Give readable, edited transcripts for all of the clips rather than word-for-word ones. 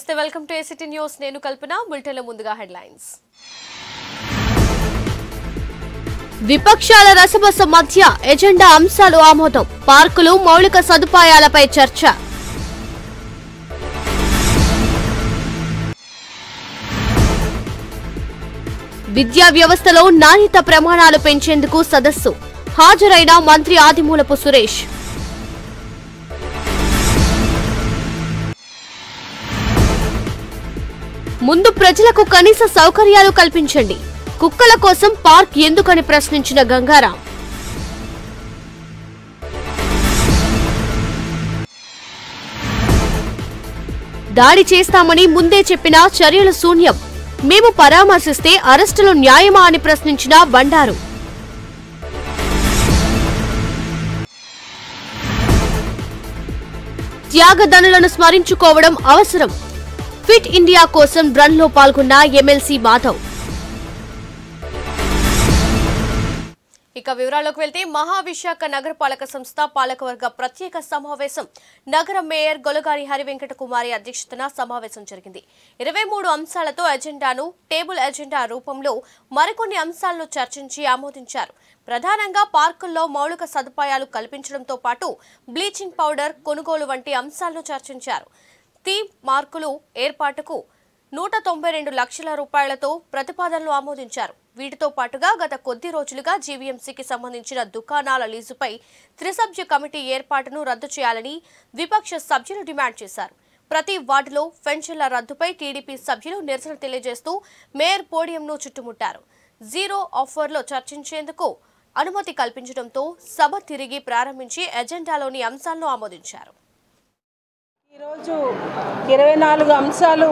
నమస్తే welcome to ACT news నేను కల్పన బులెటిన్ల ముందుగా హెడ్లైన్స్ విపక్షాల రసబస మధ్య ఎజెండా అంశాలు ఆమోదం పార్కులు మౌలిక సదుపాయాలపై చర్చ విద్యా వ్యవస్థలో నాణ్యత ప్రమాణాలు పెంచేందుకు సదస్సు హాజరైన మంత్రి ఆదిమూలపు సురేష్ ముందు ప్రజలకు కనీస సౌకర్యాలు కల్పించండి కుక్కల కోసం పార్క్ ఎందుకని ప్రశ్నించిన గంగారాం దాడి చేస్తామని ముందే చెప్పినా చర్యలు శూన్యం మేము పరామర్శిస్తే అరెస్టులు న్యాయమా అని ప్రశ్నించిన బండారు త్యాగదనులను స్మరించుకోవడం అవసరం ఫిట్ ఇండియా కోసం రన్ లో పాల్గొన్న ఎమ్మెల్సీ మాధవ్ ఇక వివరాల్లోకి వెళ్తే మహావిశాఖ నగరపాలక సంస్థ పాలకవర్గ ప్రత్యేక సమావేశం నగర మేయర్ గొలగారి హరివెంకట కుమారి అధ్యక్షతన సమావేశం జరిగింది 23 అంశాలతో ఎజెండాను టేబుల్ ఎజెండా రూపంలో మరికొన్ని అంశాలను చర్చించి ఆమోదించారు ప్రధానంగా పార్కుల్లో మౌలిక సదుపాయాలు కల్పించడంతో పాటు బ్లీచింగ్ పౌడర్ కొనుగోలు వంటి అంశాలను చర్చించారు థీమ్ మార్కులు ఏర్పాటుకు 192 లక్షల రూపాయలతో ప్రతిపాదనలు ఆమోదించారు వీటితో పాటుగా గత కొద్ది రోజులుగా జీవీఎంసీకి సంబంధించిన దుకాణాల లీజుపై త్రిసభ్య కమిటీ ఏర్పాటును రద్దు చేయాలని విపక్ష సభ్యులు డిమాండ్ చేశారు ప్రతి వార్డులో పెన్షన్ల రద్దుపై టీడీపీ సభ్యులు నిరసన తెలియజేస్తూ మేయర్ పోడియంను చుట్టుముట్టారు జీరో ఆఫర్లో చర్చించేందుకు అనుమతి కల్పించడంతో సభ తిరిగి ప్రారంభించి ఎజెండాలోని అంశాలను ఆమోదించారు ఈరోజు 24 అంశాలు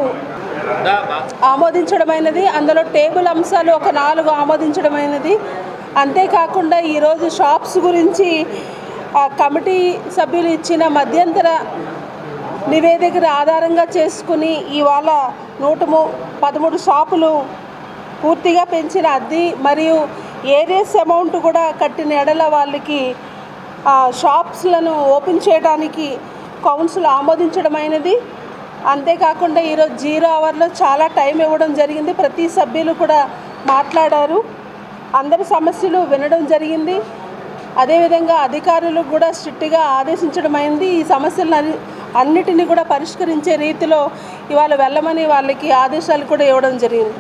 ఆమోదించడమైనది అందులో టేబుల్ అంశాలు ఒక 4 ఆమోదించడమైనది అంతేకాకుండా ఈరోజు షాప్స్ గురించి కమిటీ సభ్యులు ఇచ్చిన మధ్యంతర నివేదికను ఆధారంగా చేసుకుని ఇవాళ 113 షాపులు పూర్తిగా పెంచిన అద్దె మరియు ఏరియస్ అమౌంట్ కూడా కట్టిన ఎడల వాళ్ళకి షాప్స్లను ఓపెన్ చేయడానికి కౌన్సిల్ ఆమోదించడమైనది అంతేకాకుండా ఈరోజు జీరో అవర్లో చాలా టైం ఇవ్వడం జరిగింది ప్రతి సభ్యులు కూడా మాట్లాడారు అందరి సమస్యలు వినడం జరిగింది అదేవిధంగా అధికారులు కూడా స్ట్రిక్ట్గా ఆదేశించడమైంది ఈ సమస్యలను అన్నిటినీ కూడా పరిష్కరించే రీతిలో ఇవాళ వెళ్ళమని వాళ్ళకి ఆదేశాలు కూడా ఇవ్వడం జరిగింది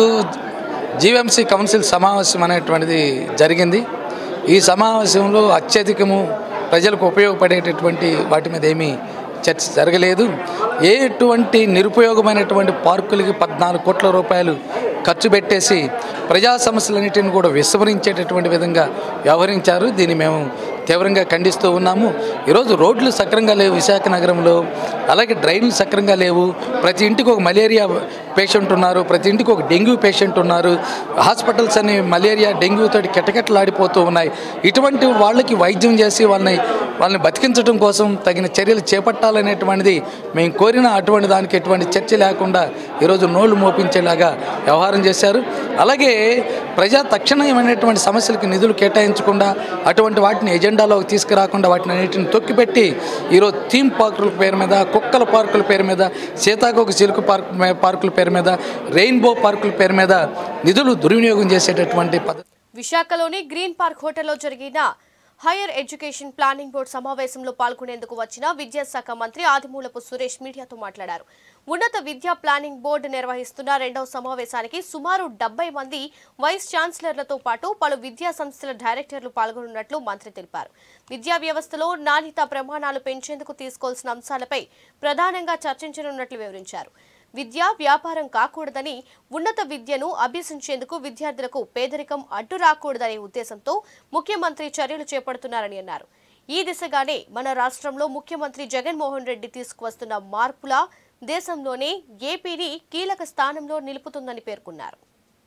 జీవీఎంసీ కౌన్సిల్ సమావేశం అనేటువంటిది జరిగింది ఈ సమావేశంలో అత్యధికము ప్రజలకు ఉపయోగపడేటటువంటి వాటి మీద ఏమీ చర్చ జరగలేదు ఎటువంటి నిరుపయోగమైనటువంటి పార్కులకి 14 కోట్ల రూపాయలు ఖర్చు పెట్టేసి ప్రజా సమస్యలన్నింటిని కూడా విస్మరించేటటువంటి విధంగా వ్యవహరించారు దీన్ని మేము తీవ్రంగా ఖండిస్తూ ఉన్నాము ఈరోజు రోడ్లు సక్రంగా లేవు విశాఖ నగరంలో అలాగే డ్రైన్లు సక్రంగా లేవు ప్రతి ఇంటికి ఒక మలేరియా పేషెంట్ ఉన్నారు ప్రతి ఇంటికి ఒక డెంగ్యూ పేషెంట్ ఉన్నారు హాస్పిటల్స్ అన్ని మలేరియా డెంగ్యూతో కిటకిటలాడిపోతూ ఉన్నాయి ఇటువంటి వాళ్ళకి వైద్యం చేసి వాళ్ళని బతికించడం కోసం తగిన చర్యలు చేపట్టాలనేటువంటిది మేము కోరిన అటువంటి దానికి ఎటువంటి చర్చ లేకుండా ఈరోజు నోళ్లు మోపించేలాగా వ్యవహారం చేశారు అలాగే ప్రజా తక్షణమైనటువంటి సమస్యలకు నిధులు కేటాయించకుండా అటువంటి వాటిని ఎజెండాలోకి తీసుకురాకుండా వాటిని అన్నింటిని తొక్కిపెట్టి ఈరోజు థీమ్ పార్కుల పేరు మీద కుక్కల పార్కుల పేరు మీద సీతాకోక చిలుక పార్కుల పేరు మీద రెయిన్బో పార్కుల పేరు మీద నిధులు దుర్వినియోగం చేసేటటువంటి పద్ధతి విశాఖలోని గ్రీన్ పార్క్ హోటల్లో జరిగిన హైయర్ ఎడ్యుకేషన్ ప్లానింగ్ బోర్డు సమావేశంలో పాల్గొనేందుకు వచ్చిన విద్యాశాఖ మంత్రి ఆదిమూలపు సురేష్ మీడియాతో మాట్లాడారు ఉన్నత విద్యా ప్లానింగ్ బోర్డు నిర్వహిస్తున్న 2వ సమావేశానికి సుమారు 70 మంది వైస్ ఛాన్సలర్లతో పాటు పలు విద్యా సంస్థల డైరెక్టర్లు పాల్గొనున్నట్లు మంత్రి తెలిపారు విద్యా వ్యవస్థలో నాణ్యత ప్రమాణాలు పెంచేందుకు తీసుకోవాల్సిన అంశాలపై ప్రధానంగా చర్చించనున్నట్లు వివరించారు విద్య వ్యాపారం కాకూడదని ఉన్నత విద్యను అభ్యసించేందుకు విద్యార్థులకు పేదరికం అడ్డు రాకూడదనే ఉద్దేశంతో ముఖ్యమంత్రి చర్యలు చేపడుతున్నారని అన్నారు ఈ దిశగానే మన రాష్ట్రంలో ముఖ్యమంత్రి జగన్మోహన్ రెడ్డి తీసుకువస్తున్న మార్పుల దేశంలోనే ఏపీని కీలక స్థానంలో నిలుపుతుందని పేర్కొన్నారు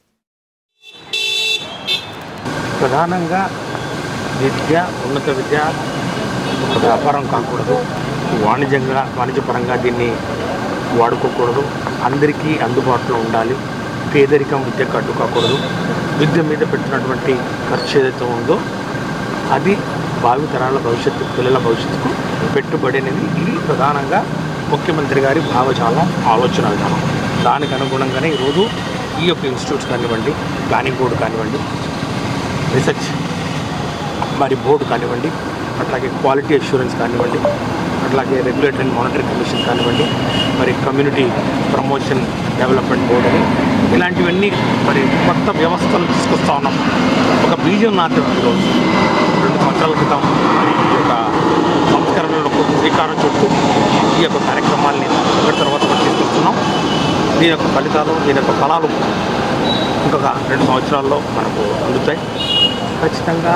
ప్రధానంగా విద్య ఉన్నత విద్య వ్యాపారం కాకూడదు వాణిజ్యపరంగా దీన్ని వాడుకోకూడదు అందరికీ అందుబాటులో ఉండాలి పేదరికం విద్యకు అడ్డు కాకూడదు విద్య మీద పెట్టినటువంటి ఖర్చు ఏదైతే ఉందో అది భావితరాల భవిష్యత్తు పిల్లల భవిష్యత్తుకు పెట్టుబడి అనేది ఇది ప్రధానంగా ముఖ్యమంత్రి గారి భావజాలం, ఆలోచన విధానం. దానికి అనుగుణంగానే ఈరోజు ఈ యొక్క ఇన్స్టిట్యూట్స్ కానివ్వండి, ప్లానింగ్ బోర్డు కానివ్వండి, రీసెర్చ్ మరి బోర్డు కానివ్వండి, అట్లాగే క్వాలిటీ అష్యూరెన్స్ కానివ్వండి, అట్లాగే రెగ్యులేటరీ అండ్ మానిటరీ కమిషన్ కానివ్వండి, మరి కమ్యూనిటీ ప్రమోషన్ డెవలప్మెంట్ బోర్డు అని ఇలాంటివన్నీ మరి కొత్త వ్యవస్థలు తీసుకొస్తా ఉన్నాం. ఒక బీజం నాటి ఈరోజు 2 సంవత్సరాల క్రితం మరి ఈ యొక్క సంస్కరణలకు శ్రీకారం చుట్టూ ఈ యొక్క కార్యక్రమాల్ని ఒకటి తర్వాత ఒకటి తీసుకొస్తున్నాం. దీని యొక్క ఫలితాలు, దీని యొక్క ఫలాలు ఇంకొక 2 సంవత్సరాల్లో మనకు అందుతాయి. ఖచ్చితంగా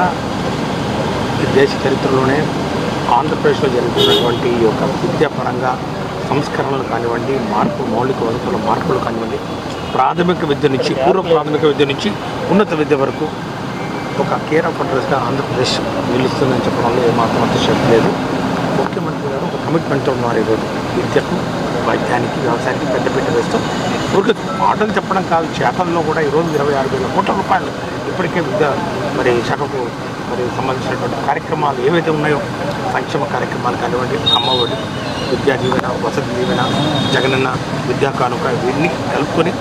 ఈ దేశ చరిత్రలోనే ఆంధ్రప్రదేశ్లో జరుగుతున్నటువంటి ఈ యొక్క విద్యాపరంగా సంస్కరణలు కానివ్వండి, మౌలిక వసతుల మార్పులు కానివ్వండి, ప్రాథమిక విద్య నుంచి, పూర్వ ప్రాథమిక విద్య నుంచి ఉన్నత విద్య వరకు ఒక కేర్ ఆఫ్ అడ్రస్గా ఆంధ్రప్రదేశ్ నిలుస్తుందని చెప్పడంలో ఏమాత్రం అతిశక్తి లేదు. ముఖ్యమంత్రి గారు ఒక కమిట్మెంట్ ఉన్నారు ఈరోజు విద్యకు, వైద్యానికి, వ్యవసాయానికి పెద్దపీట వేస్తూ. ఊరికి మాటలు చెప్పడం కాదు, చేతల్లో కూడా ఈరోజు 26,000 కోట్ల రూపాయలు ఇప్పటికే విద్య మరి శాఖకు మరి సంబంధించినటువంటి కార్యక్రమాలు ఏవైతే ఉన్నాయో, సంక్షేమ కార్యక్రమాలు కానివ్వండి, అమ్మఒడి, విద్యా దీవెన, వసతి దీవెన, జగనన్న విద్యా కానుక, ఇవన్నీ కలుపుకొని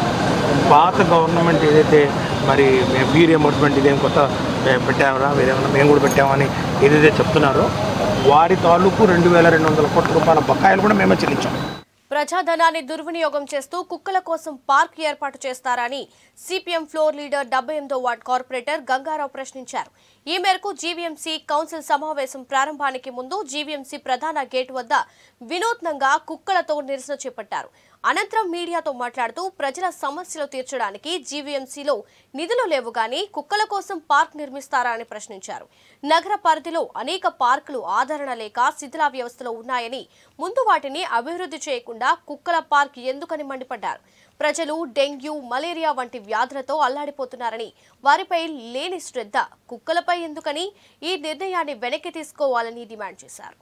పాత గవర్నమెంట్ ఏదైతే మరి మేము ఫీ రియంబర్స్మెంట్ ఇదేం కొత్త పెట్టామరా, వేరేమన్నా మేము కూడా పెట్టామని ఏదైతే చెప్తున్నారో వారి తాలూకు 2,200 కోట్ల రూపాయల బకాయిలు కూడా మేమే చెల్లించాం. ప్రజాధనాన్ని దుర్వినియోగం చేస్తూ కుక్కల కోసం పార్క్ ఏర్పాటు చేస్తారని సిపిఎం ఫ్లోర్ లీడర్ 78వ వార్డ్ కార్పొరేటర్ గంగారావు ప్రశ్నించారు. ఈ మేరకు జీవీఎంసీ కౌన్సిల్ సమావేశం ప్రారంభానికి ముందు జీవీఎంసీ ప్రధాన గేటు వద్ద వినూత్నంగా కుక్కలతో నిరసన చేపట్టారు. అనంతరం మీడియాతో మాట్లాడుతూ ప్రజల సమస్యలు తీర్చడానికి జీవీఎంసీలో నిధులు లేవు గానీ కుక్కల కోసం పార్క్ నిర్మిస్తారా అని ప్రశ్నించారు. నగర పరిధిలో అనేక పార్కులు ఆదరణ లేక శిథిలా వ్యవస్థలో ఉన్నాయని, ముందు వాటిని అభివృద్ధి చేయకుండా కుక్కల పార్క్ ఎందుకని మండిపడ్డారు. ప్రజలు డెంగ్యూ, మలేరియా వంటి వ్యాధులతో అల్లాడిపోతున్నారని, వారిపై లేని శ్రద్ధ కుక్కలపై ఎందుకని ఈ నిర్ణయాన్ని వెనక్కి తీసుకోవాలని డిమాండ్ చేశారు.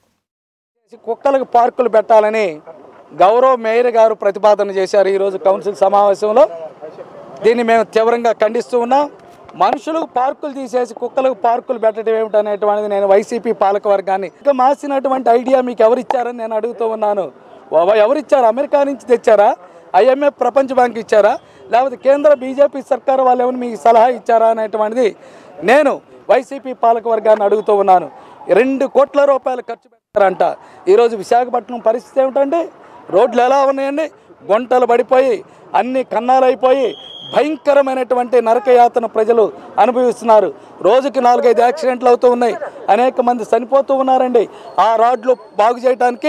కుక్కలకు పార్కులు పెట్టాలని గౌరవ మేయర్ గారు ప్రతిపాదన చేశారు ఈరోజు కౌన్సిల్ సమావేశంలో. దీన్ని మేము తీవ్రంగా ఖండిస్తూ ఉన్నాం. మనుషులకు పార్కులు తీసేసి కుక్కలకు పార్కులు పెట్టడం ఏమిటనేటువంటిది నేను వైసీపీ పాలక వర్గాన్ని ఇంకా మార్చినటువంటి ఐడియా మీకు ఎవరిచ్చారని నేను అడుగుతూ ఉన్నాను. ఎవరిచ్చారు? అమెరికా నుంచి తెచ్చారా? IMF ప్రపంచ బ్యాంక్ ఇచ్చారా? లేకపోతే కేంద్ర బీజేపీ సర్కారు వాళ్ళు ఏమైనా మీకు సలహా ఇచ్చారా అనేటువంటిది నేను వైసీపీ పాలక వర్గాన్ని అడుగుతూ ఉన్నాను. 2 కోట్ల రూపాయలు ఖర్చు పెట్టారంట. ఈరోజు విశాఖపట్నం పరిస్థితి ఏమిటండి? రోడ్లు ఎలా ఉన్నాయండి? గుంటలు పడిపోయి అన్ని కన్నాలైపోయి భయంకరమైనటువంటి నరకయాతన ప్రజలు అనుభవిస్తున్నారు. రోజుకి 4-5 యాక్సిడెంట్లు అవుతూ ఉన్నాయి, అనేక మంది చనిపోతూ ఉన్నారండి. ఆ రోడ్లు బాగు చేయడానికి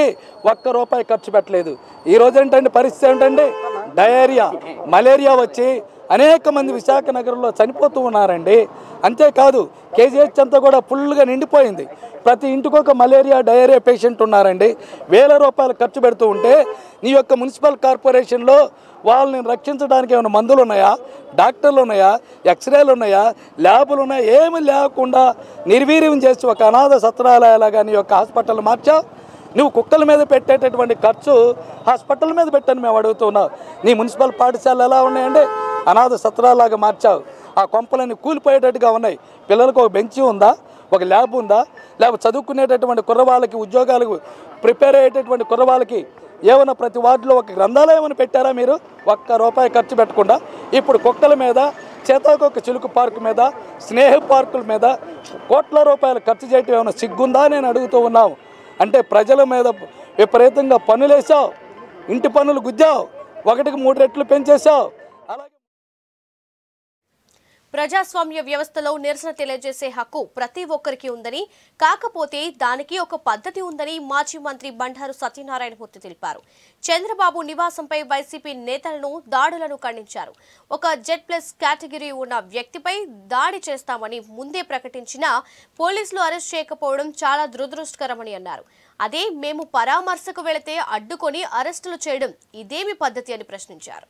₹1 ఖర్చు పెట్టలేదు. ఈరోజు ఏంటంటే పరిస్థితి ఏంటంటే డయేరియా, మలేరియా వచ్చి అనేక మంది విశాఖ నగరంలో చనిపోతూ ఉన్నారండి. అంతేకాదు KGH అంతా కూడా ఫుల్గా నిండిపోయింది. ప్రతి ఇంటికి ఒక మలేరియా, డయేరియా పేషెంట్ ఉన్నారండి. ₹1,000 ఖర్చు పెడుతూ ఉంటే నీ యొక్క మున్సిపల్ కార్పొరేషన్లో వాళ్ళని రక్షించడానికి ఏమైనా మందులు ఉన్నాయా, డాక్టర్లు ఉన్నాయా, ఎక్స్రేలు ఉన్నాయా, ల్యాబులు ఉన్నాయా? ఏమి లేకుండా నిర్వీర్యం చేసి ఒక అనాథ సత్రాలయాలాగా నీ యొక్క హాస్పిటల్ మార్చావు. నువ్వు కుక్కల మీద పెట్టేటటువంటి ఖర్చు హాస్పిటల్ మీద పెట్టని మేము అడుగుతున్నావు. నీ మున్సిపల్ పాఠశాలలు ఎలా ఉన్నాయండి? అనాథ సత్రాలాగా మార్చావు. ఆ కొంపలన్నీ కూలిపోయేటట్టుగా ఉన్నాయి. పిల్లలకు ఒక బెంచి ఉందా? ఒక ల్యాబ్ ఉందా? లేకపోతే చదువుకునేటటువంటి కుర్రవాళ్ళకి, ఉద్యోగాలకు ప్రిపేర్ అయ్యేటటువంటి కుర్రవాళ్ళకి ఏమైనా ప్రతి వార్డులో ఒక గ్రంథాలయం ఏమైనా పెట్టారా మీరు? ₹1 ఖర్చు పెట్టకుండా ఇప్పుడు కుక్కల మీద, చేతాకొక్క చిలుకు పార్కు మీద, స్నేహ పార్కుల మీద కోట్ల రూపాయలు ఖర్చు చేయటం ఏమైనా సిగ్గుందా నేను అడుగుతూ ఉన్నాము. అంటే ప్రజల మీద విపరీతంగా పన్నులేసావు, ఇంటి పన్నులు గుద్దావు, 1కి 3 రెట్లు పెంచేశావు. అలాగే ప్రజాస్వామ్య వ్యవస్థలో నిరసన తెలియజేసే హక్కు ప్రతి ఒక్కరికి ఉందని, కాకపోతే దానికి ఒక పద్ధతి ఉందని మాజీ మంత్రి బండారు సత్యనారాయణమూర్తి తెలిపారు. చంద్రబాబు నివాసంపై వైసీపీ నేతలను, దాడులను ఖండించారు. ఒక Z+ కేటగిరీ ఉన్న వ్యక్తిపై దాడి చేస్తామని ముందే ప్రకటించినా పోలీసులు అరెస్ట్ చేయకపోవడం చాలా దురదృష్టకరమని అన్నారు. అదే మేము పరామర్శకు వెళితే అడ్డుకొని అరెస్టులు చేయడం ఇదేమి పద్ధతి అని ప్రశ్నించారు.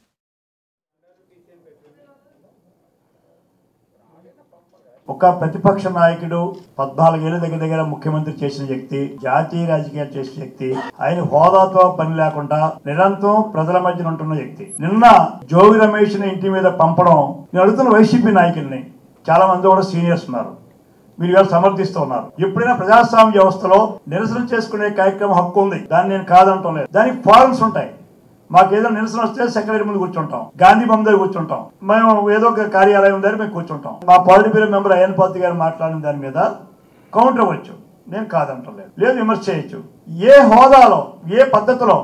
ఒక ప్రతిపక్ష నాయకుడు 14 ఏళ్ళ దగ్గర ముఖ్యమంత్రి చేసిన వ్యక్తి, జాతీయ రాజకీయాలు చేసిన వ్యక్తి, ఆయన హోదాతో పని లేకుండా నిరంతరం ప్రజల మధ్యన ఉంటున్న వ్యక్తి. నిన్న జోగి రమేష్ ఇంటి మీద పంపడం నేను అడుగుతున్న వైసీపీ నాయకుల్ని, చాలా మంది కూడా సీనియర్స్ ఉన్నారు. మీరు ఇవాళ సమర్థిస్తూ ఉన్నారు. ఎప్పుడైనా ప్రజాస్వామ్య వ్యవస్థలో నిరసన చేసుకునే కార్యక్రమం హక్కు ఉంది, దాన్ని నేను కాదంటం లేదు. దానికి ఫారమ్స్ ఉంటాయి. మాకు ఏదో నిరసన వస్తే సెక్రటరీ ముందు కూర్చుంటాం, గాంధీ బొమ్మ దగ్గర కూర్చుంటాం, మేము ఏదో ఒక కార్యాలయం దగ్గర మేము కూర్చుంటాం. మా politburo member Ayyan Patri garu మాట్లాడిన దాని మీద కౌంటర్ అవ్వచ్చు, నేను కాదంటలేదు, లేదు విమర్శ చేయొచ్చు. ఏ హోదాలో ఏ పద్ధతిలో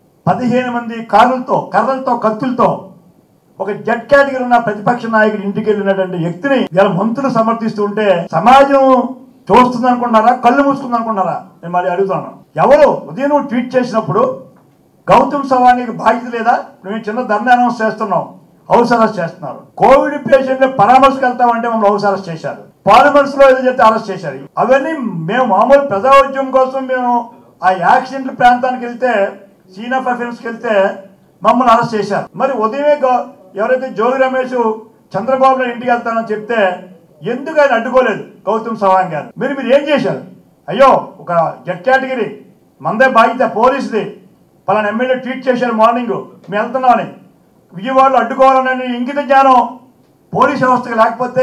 15 మంది కర్రలతో కత్తులతో ఒక జడ్ కేటగిరీ ఉన్న ప్రతిపక్ష నాయకుడి ఇంటికి వెళ్ళినటువంటి వ్యక్తిని ఇలా మంత్రులు సమర్థిస్తూ ఉంటే సమాజం చూస్తుంది అనుకుంటున్నారా, కళ్ళు మూసుకుంది అనుకుంటున్నారా? నేను మరి అడుగుతున్నాను. ఎవరు ఉదయం నువ్వు ట్వీట్ చేసినప్పుడు గౌతమ్ సవానికి బాధ్యత లేదా? మేము చిన్న ధర్నా అనౌన్స్ చేస్తున్నాం, హౌస్ అరెస్ట్ చేస్తున్నారు. కోవిడ్ పేషెంట్ పరామర్శకు వెళ్తామంటే మమ్మల్ని హౌస్ అరెస్ట్ చేశారు. పార్లమెంట్స్ లో ఏదో చెప్తే అరెస్ట్ చేశారు. అవన్నీ మేము మామూలు ప్రజా ఉద్యమం కోసం మేము ఆ యాక్సిడెంట్ ప్రాంతానికి వెళ్తే, సీన్ ఆఫ్ అఫెన్స్ కి వెళ్తే మమ్మల్ని అరెస్ట్ చేశారు. మరి ఉదయమే ఎవరైతే జోగి రమేష్ చంద్రబాబు నాయుడు ఇంటికి వెళ్తానని చెప్తే ఎందుకు ఆయన అడ్డుకోలేదు గౌతమ్ సవాంగ్ గారు? మీరు ఏం చేశారు? అయ్యో ఒక జడ్ కేటగిరీ మందే బాధ్యత, పోలీసుది, పలానా ఎమ్మెల్యే ట్వీట్ చేశారు మార్నింగ్ మేము వెళ్తున్నామని. విజయవాడలో అడ్డుకోవాలనే ఇంగిత జ్ఞానం పోలీస్ వ్యవస్థకు లేకపోతే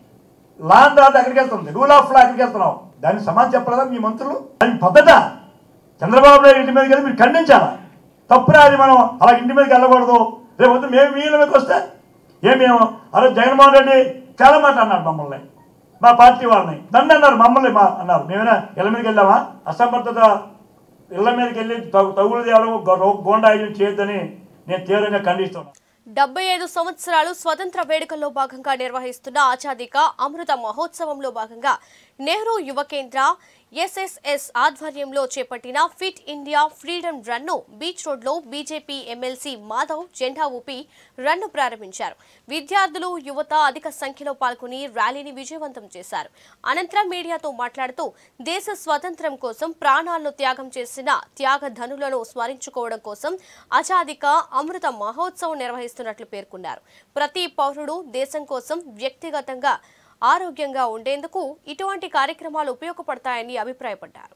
లా అండ్ ఆర్డర్ ఎక్కడికి వెళ్తుంది, రూల్ ఆఫ్ లా ఎక్కడికి వెళ్తున్నాం? దానికి సమాధానం చెప్పలేదా మీ మంత్రులు? అది పద్ధత. చంద్రబాబు నాయుడు ఇంటి మీదకి వెళ్ళి మీరు ఖండించాలా? తప్పురా, అది మనం అలా ఇంటి మీదకి వెళ్ళకూడదు. రేపు వద్దు మేము మీ మీదకి వస్తే మేము అరే జగన్మోహన్ రెడ్డి చాలా మాట అన్నాడు మమ్మల్ని, మా పార్టీ వాళ్ళని, నన్ను అన్నారు, మమ్మల్ని అన్నారు. మేమైనా ఇళ్ళ మీదకి వెళ్ళామా? అసమర్థత ఇళ్ల మీదకి వెళ్ళి తగులు తేవడం, గోండాయుధం చేయొద్దని నేను తీవ్రంగా ఖండిస్తున్నాను. 75 సంవత్సరాలు స్వతంత్ర వేడుకల్లో భాగంగా నిర్వహిస్తున్న ఆజాదీ కా అమృత మహోత్సవంలో భాగంగా నెహ్రూ యువ కేంద్ర ఎస్ఎస్ఎస్ ఆధ్వర్యంలో చేపట్టిన ఫిట్ ఇండియా ఫ్రీడమ్ రన్ ను బీచ్ రోడ్ లో బీజేపీ ఎమ్మెల్సీ మాధవ్ జెండా ఊపి రన్ ను ప్రారంభించారు. విద్యార్థులు, యువత అధిక సంఖ్యలో పాల్గొని ర్యాలీని విజయవంతం చేశారు. అనంతరం మీడియాతో మాట్లాడుతూ దేశ స్వాతంత్ర్యం కోసం ప్రాణాలను త్యాగం చేసిన త్యాగధనులను స్మరించుకోవడం కోసం ఆజాదీ కా అమృత మహోత్సవం నిర్వహిస్తున్నట్లు పేర్కొన్నారు. ప్రతి పౌరుడు దేశం కోసం వ్యక్తిగతంగా ఆరోగ్యంగా ఉండేందుకు ఇటువంటి కార్యక్రమాలు ఉపయోగపడతాయని అభిప్రాయపడ్డారు.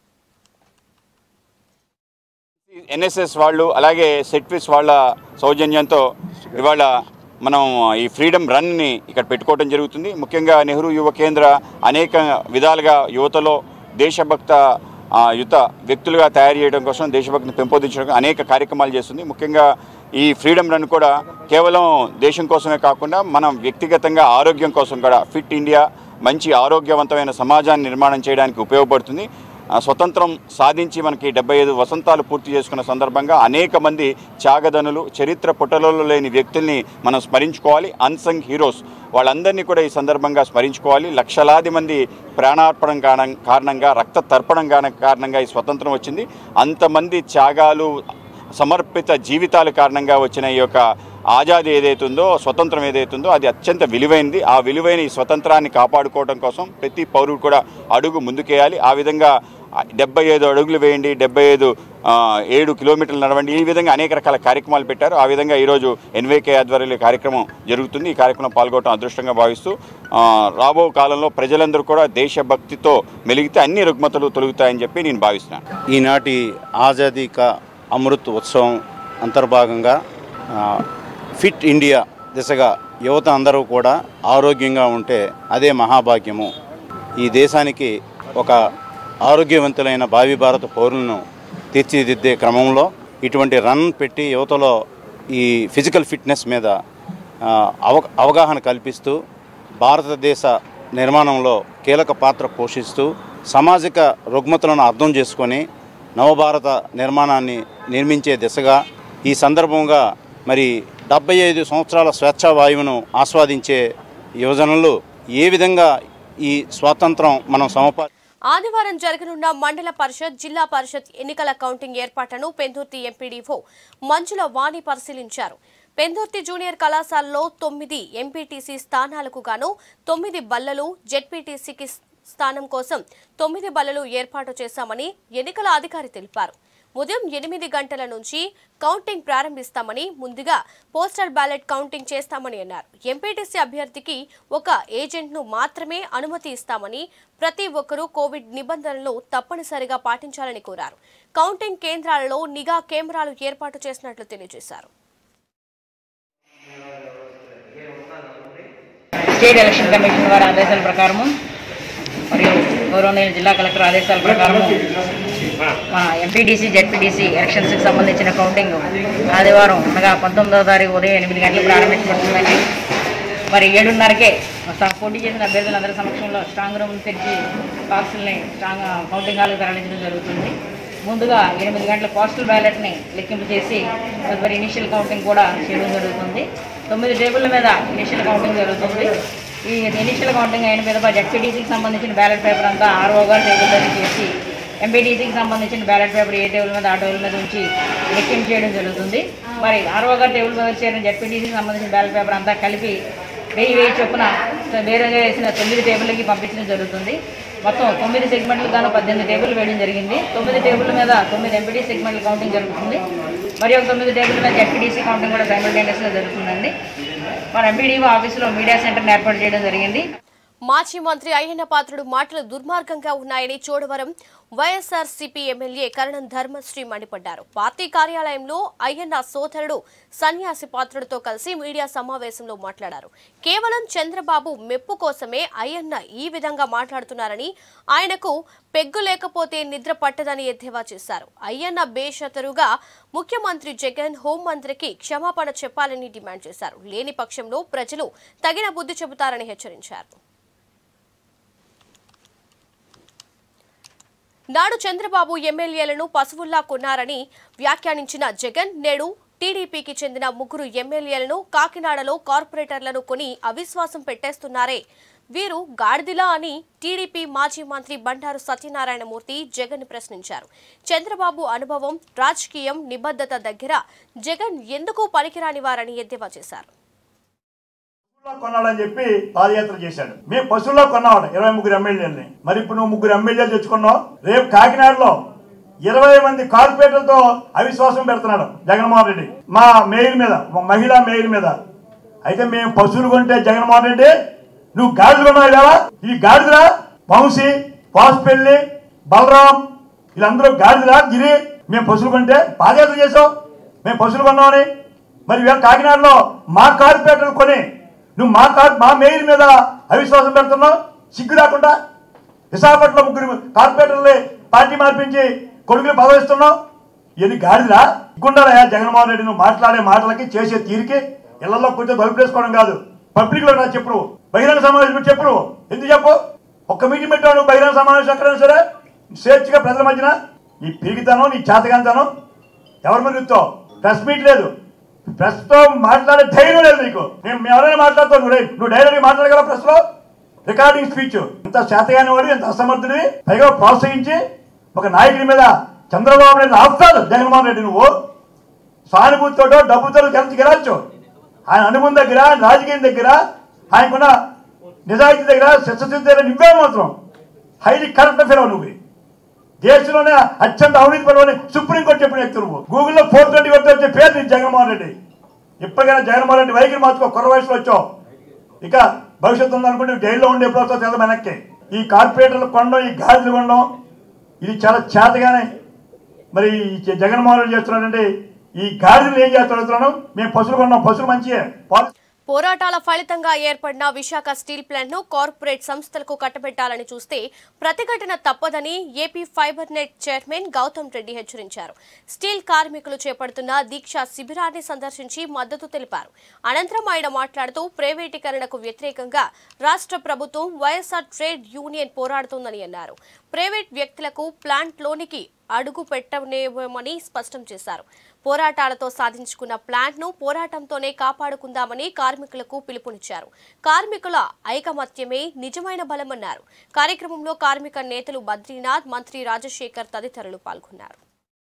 ఎన్ఎస్ఎస్ వాళ్ళు అలాగే సెట్విస్ వాళ్ళ సౌజన్యంతో ఇవాళ మనం ఈ ఫ్రీడమ్ రన్ని ఇక్కడ పెట్టుకోవడం జరుగుతుంది. ముఖ్యంగా నెహ్రూ యువ కేంద్ర అనేక విధాలుగా యువతలో దేశభక్త యుత వ్యక్తులుగా తయారు చేయడం కోసం, దేశభక్తిని పెంపొందించడం అనేక కార్యక్రమాలు చేస్తుంది. ముఖ్యంగా ఈ ఫ్రీడమ్ రన్ కూడా కేవలం దేశం కోసమే కాకుండా మనం వ్యక్తిగతంగా ఆరోగ్యం కోసం కూడా ఫిట్ ఇండియా, మంచి ఆరోగ్యవంతమైన సమాజాన్ని నిర్మాణం చేయడానికి ఉపయోగపడుతుంది. స్వతంత్రం సాధించి మనకి 75 వసంతాలు పూర్తి చేసుకున్న సందర్భంగా అనేక మంది త్యాగధనులు, చరిత్ర పుటలలో లేని వ్యక్తుల్ని మనం స్మరించుకోవాలి. అన్సంగ్ హీరోస్ వాళ్ళందరినీ కూడా ఈ సందర్భంగా స్మరించుకోవాలి. లక్షలాది మంది ప్రాణార్పణం కారణంగా, రక్త తర్పణం కారణంగా ఈ స్వతంత్రం వచ్చింది. అంతమంది త్యాగాలు, సమర్పిత జీవితాల కారణంగా వచ్చిన ఈ యొక్క ఆజాదీ ఏదైతుందో, స్వతంత్రం ఏదైతుందో అది అత్యంత విలువైనది. ఆ విలువైన ఈ స్వతంత్రాన్ని కాపాడుకోవడం కోసం ప్రతి పౌరుడు కూడా అడుగు ముందుకేయాలి. ఆ విధంగా 75 అడుగులు వేయండి, 7 కిలోమీటర్లు నడవండి, ఈ విధంగా అనేక రకాల కార్యక్రమాలు పెట్టారు. ఆ విధంగా ఈరోజు ఎన్వైకే ఆధ్వర్యంలో కార్యక్రమం జరుగుతుంది. ఈ కార్యక్రమం పాల్గొనడం అదృష్టంగా భావిస్తూ రాబో కాలంలో ప్రజలందరూ కూడా దేశభక్తితో మెలిగితే అన్ని రుగ్మతలు తొలగుతాయని చెప్పి నేను భావిస్తున్నాను. ఈనాటి ఆజాదీ కా అమృత్ ఉత్సవం అంతర్భాగంగా ఫిట్ ఇండియా దిశగా యువత అందరూ కూడా ఆరోగ్యంగా ఉంటే అదే మహాభాగ్యము. ఈ దేశానికి ఒక ఆరోగ్యవంతులైన భావి భారత పౌరులను తీర్చిదిద్దే క్రమంలో ఇటువంటి రన్ పెట్టి యువతలో ఈ ఫిజికల్ ఫిట్నెస్ మీద అవగాహన కల్పిస్తూ భారతదేశ నిర్మాణంలో కీలక పాత్ర పోషిస్తూ సామాజిక రుగ్మతలను అర్థం చేసుకొని నవభారత నిర్మాణాన్ని నిర్మించే దిశగా ఈ సందర్భంగా మరి 75 సంవత్సరాల స్వేచ్ఛా వాయువును ఆస్వాదించే యువజనులు ఏ విధంగా ఈ స్వాతంత్రం మనం ఆదివారం జరగనున్న మండల పరిషత్, జిల్లా పరిషత్ ఎన్నికల కౌంటింగ్ ఏర్పాట్లను పెందుర్తి ఎంపీడీఓ మంజుల వాణి పరిశీలించారు. పెందుర్తి జూనియర్ కళాశాలలో 9 ఎంపీటీసీ స్థానాలకు గాను 9 బల్లలు, జెడ్పీటీసీకి స్థానం కోసం 9 బల్లలు ఏర్పాటు చేశామని ఎన్నికల అధికారి తెలిపారు. ఉదయం 8 గంటల నుంచి కౌంటింగ్ ప్రారంభిస్తామని, ముందుగా పోస్టల్ బ్యాలెట్ కౌంటింగ్ చేస్తామని అన్నారు. ఎంపీటీసీ అభ్యర్థికి ఒక ఏజెంట్ను మాత్రమే అనుమతి ఇస్తామని, ప్రతి ఒక్కరూ కోవిడ్ నిబంధనలను తప్పనిసరిగా పాటించాలని కోరారు. కౌంటింగ్ కేంద్రాలలో నిఘా కెమెరాలు ఏర్పాటు చేసినట్లు తెలియజేశారు. స్టేట్ ఎలక్షన్ కమిషన్ వారి ఆదేశాల ప్రకారము గౌరవనీయులు జిల్లా కలెక్టర్ ఆదేశాల ప్రకారం మన ఎంపీటీసీ జెడ్పీటీసీ ఎలక్షన్స్కి సంబంధించిన కౌంటింగ్ ఆదివారం అనగా 19వ తారీఖు ఉదయం 8 గంటలకు ప్రారంభించబడుతుందండి. మరి 7:30కే పోటీ చేసిన అభ్యర్థులందరి సమక్షంలో స్ట్రాంగ్ రూమ్ తెరిచి బాక్సుల్ని కౌంటింగ్ హాల్కి తరలించడం జరుగుతుంది. ముందుగా 8 గంటల పోస్టల్ బ్యాలెట్ని లెక్కింపు చేసి తదుపరి ఇనిషియల్ కౌంటింగ్ కూడా చేయడం జరుగుతుంది. 9 టేబుల్ల మీద ఇనిషియల్ కౌంటింగ్ జరుగుతుంది. ఈ ఇనిషియల్ కౌంటింగ్ అయిన మీద జెడ్పీటీసీకి సంబంధించిన బ్యాలెట్ పేపర్ అంతా ఆర్ఓ గారు టేబుల్ దగ్గర చేసి ఎంపీటీసీకి సంబంధించిన బ్యాలెట్ పేపర్ ఏ టేబుల్ మీద ఆ టేబుల్ మీద ఉంచి లెక్కింపు చేయడం జరుగుతుంది. మరి ఆర్ఓ గారు టేబుల్ మీద చేరిన జెడ్పీటీసీకి సంబంధించిన బ్యాలెట్ పేపర్ అంతా కలిపి 1000 చొప్పున వేరేగా వేసిన 9 టేబుల్కి పంపించడం జరుగుతుంది. మొత్తం 9 సెగ్మెంట్లకు గాను 18 టేబుల్ వేయడం జరిగింది. 9 టేబుల్ మీద 9 ఎంపీటీ సెగ్మెంట్ల కౌంటింగ్ జరుగుతుంది. మరి ఒక 9 టేబుల్ మీద జెడ్పీటీసీ కౌంటింగ్ కూడా సైమల్టేనియస్గా జరుగుతుందండి. మన ఎంపీడీఓ ఆఫీసులో మీడియా సెంటర్ని ఏర్పాటు చేయడం జరిగింది. మాజీ మంత్రి అయ్యన్న పాత్రుడు మాటలు దుర్మార్గంగా ఉన్నాయని చోడవరం వైఎస్ఆర్సీపీ ఎమ్మెల్యే కరణం ధర్మశ్రీ మండిపడ్డారు. పార్టీ కార్యాలయంలో అయ్యన్న సోదరుడు సన్యాసి పాత్రుడితో కలిసి మీడియా సమావేశంలో మాట్లాడారు. కేవలం చంద్రబాబు మెప్పు కోసమే అయ్యన్న ఈ విధంగా మాట్లాడుతున్నారని, ఆయనకు పెగ్గు లేకపోతే నిద్ర పట్టదని ఎద్దేవా చేశారు. అయ్యన్న బేషతరుగా ముఖ్యమంత్రి జగన్ హోంమంత్రికి క్షమాపణ చెప్పాలని డిమాండ్ చేశారు. లేని పక్షంలో ప్రజలు తగిన బుద్ధి చెబుతారని హెచ్చరించారు. నాడు చంద్రబాబు ఎమ్మెల్యేలను పశువుల్లా కొన్నారని వ్యాఖ్యానించిన జగన్ నేడు టీడీపీకి చెందిన 3 ఎమ్మెల్యేలను కాకినాడలో కార్పొరేటర్లను కొని అవిశ్వాసం పెట్టేస్తున్నారే, వీరు గాడిదిలా అని టీడీపీ మాజీ మంత్రి బండారు సత్యనారాయణమూర్తి జగన్ ప్రశ్నించారు. చంద్రబాబు అనుభవం, రాజకీయం, నిబద్ధత దగ్గర జగన్ ఎందుకు పనికిరాని వారని ఎద్దేవా చేశారు. కొన్నాడని చెప్పి పాదయాత్ర చేశాడు. మేము పశువుల్లో కొన్నాడు 23 ఎమ్మెల్యేలని. మరి ఇప్పుడు నువ్వు 3 ఎమ్మెల్యేలు తెచ్చుకున్నావు. రేపు కాకినాడలో 20 మంది కార్పొరేటర్లతో అవిశ్వాసం పెడుతున్నాడు జగన్మోహన్ రెడ్డి మా మేయర్ మీద, మహిళా మేయర్ మీద. అయితే మేము పశువులు కొంటే జగన్మోహన్ రెడ్డి నువ్వు గాడిదలు కొన్నావు కదా, ఈ గాడిదరా వంశీ, పాసుపల్లి, బలరాం వీళ్ళందరూ గాడిదరా గిరి. మేము పశువులు కొంటే పాదయాత్ర చేసావు, మేము పశువులు కొన్నామని. మరి కాకినాడలో మా కార్పొరేటర్లు కొని నువ్వు మా మేయర్ మీద అవిశ్వాసం పెడుతున్నావు సిగ్గు రాకుండా. విశాఖపట్నంలో 3 కార్పొరేటర్లు పార్టీ మార్పించి కొడుకులు పదవిస్తున్నావు. ఎన్ని గాడిలా గుండాలయా జగన్మోహన్ రెడ్డి. నువ్వు మాట్లాడే మాటలకి చేసే తీరికి ఇళ్లలో కొంచెం తలుపులేసుకోవడం కాదు, పబ్లిక్ లో చెప్పు, బహిరంగ సమావేశం చెప్పు. ఎందుకు చెప్పు? ఒక్క మీటింగ్ పెట్టావు నువ్వు బహిరంగ సమావేశం ఎక్కడైనా సరే స్వేచ్ఛగా ప్రజల మధ్యన. నీ పీకితనం, నీ చేతగాంతనం ఎవరి మీద చెప్తావు? ప్రెస్ మీట్ లేదు, ప్రెస్ తో మాట్లాడే ధైర్యం లేదు నీకు. మేము ఎవరైనా మాట్లాడతావు, నువ్వు డైరెక్ట్గా మాట్లాడగలవు ప్రెస్ లో? Recording speech. ఎంత చేతగాని వాడు, ఎంత అసమర్థుడివి. పైగా ప్రోత్సహించి ఒక నాయకుడి మీద చంద్రబాబు నాయుడు ఆపుతాడు జగన్మోహన్ రెడ్డి. నువ్వు సానుభూతితో డబ్బుతో గెలవచ్చు. ఆయన అనుభవం దగ్గర, రాజకీయం దగ్గర, ఆయనకున్న నిజాయితీ దగ్గర, శిక్షిత దగ్గర నువ్వే మాత్రం హైలీ కరెక్ట్ ఫెలో. నువ్వు దేశంలోనే అత్యంత అవినీతి పడవని సుప్రీంకోర్టు చెప్పిన వ్యక్తి. నువ్వు గూగుల్లో 420 వచ్చే పేరు నీ జగన్మోహన్ రెడ్డి. ఇప్పటికైనా జగన్మోహన్ రెడ్డి వైఖరి మార్చుకో. కొత్త వయసులో వచ్చావు, ఇక భవిష్యత్తు ఉందనుకుంటే జైల్లో ఉండే ఎప్పుడు వస్తావు తెల్ల వెనక్కి. ఈ కార్పొరేటర్లు కొనడం, ఈ గాడిదలు కొనడం ఇది చాలా చేతగానే మరి జగన్మోహన్ రెడ్డి చేస్తున్నాడంటే. ఈ గాడిదలు ఏం చేస్తున్నాడు? మేము పశువులు కొన్నాం, పశువులు మంచియే. పోరాటాల ఫలితంగా ఏర్పడిన విశాఖ స్టీల్ ప్లాంట్ ను కార్పొరేట్ సంస్థలకు కట్టబెట్టాలని చూస్తే ప్రతిఘటన తప్పదని AP fibre net chairman Gautam Reddy హెచ్చరించారు. స్టీల్ కార్మికులు చేపడుతున్న దీక్షా శిబిరాన్ని సందర్శించి మద్దతు తెలిపారు. అనంతరం ఆయన మాట్లాడుతూ ప్రైవేటీకరణకు వ్యతిరేకంగా రాష్ట్ర ప్రభుత్వం వైఎస్ఆర్ ట్రేడ్ యూనియన్ పోరాడుతోందని అన్నారు. ప్రైవేట్ వ్యక్తులకు ప్లాంట్లోనికి అడుగు పెట్టనేమని స్పష్టం చేశారు. పోరాటాలతో సాధించుకున్న ప్లాంట్ను పోరాటంతోనే కాపాడుకుందామని కార్మికులకు పిలుపునిచ్చారు. కార్మికుల ఐకమత్యమే నిజమైన బలమన్నారు. కార్యక్రమంలో కార్మిక నేతలు బద్రీనాథ్, మంత్రి రాజశేఖర్ తదితరులు పాల్గొన్నారు.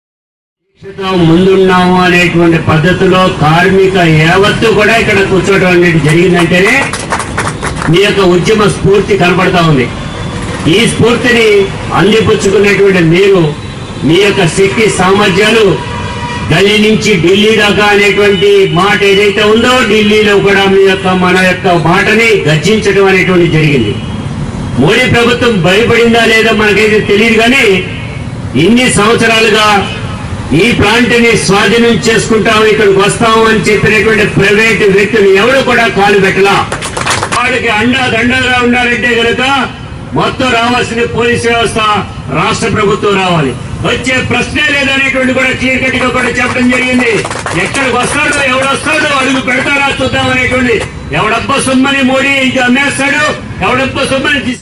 ముందున్నాము అనేటువంటి పద్ధతిలో కార్మిక యావత్తు కూడా ఇక్కడ కూర్చోవడం అనేది జరిగిందంటేనే మీ యొక్క ఉద్యమ స్ఫూర్తి కనబడతా ఉంది. ఈ స్ఫూర్తిని అందిపుచ్చుకున్నటువంటి మీరు మీ యొక్క శక్తి సామర్థ్యాలు గల్లీ నుంచి ఢిల్లీ దాకా అనేటువంటి మాట ఏదైతే ఉందో ఢిల్లీలో కూడా మీ యొక్క మన యొక్క మాటని గర్జించడం అనేటువంటి జరిగింది. మోడీ ప్రభుత్వం భయపడిందా లేదా మనకైతే తెలియదు, కానీ ఇన్ని సంవత్సరాలుగా ఈ ప్లాంట్ని స్వాధీనం చేసుకుంటాము, ఇక్కడికి వస్తాము అని చెప్పినటువంటి ప్రైవేట్ వ్యక్తులు ఎవరు కూడా కాలు పెట్టలా. వాళ్ళకి అండాదండగా ఉండాలంటే కనుక మొత్తం రావాల్సిన పోలీస్ వ్యవస్థ రాష్ట్ర ప్రభుత్వం రావాలి. వచ్చే ప్రశ్నే లేదనేటువంటి కూడా క్లియర్ కట్ గా కూడా చెప్పడం జరిగింది. ఎక్కడికి వస్తాడో ఎవడొస్తాడో అడుగు పెడతారా చూద్దాం అనేటువంటి, ఎవడబ్బ సొమ్మని మోడీ ఇది అమ్మేస్తాడు, ఎవడబ్బ సొమ్మని తీసుకెళ్ళి.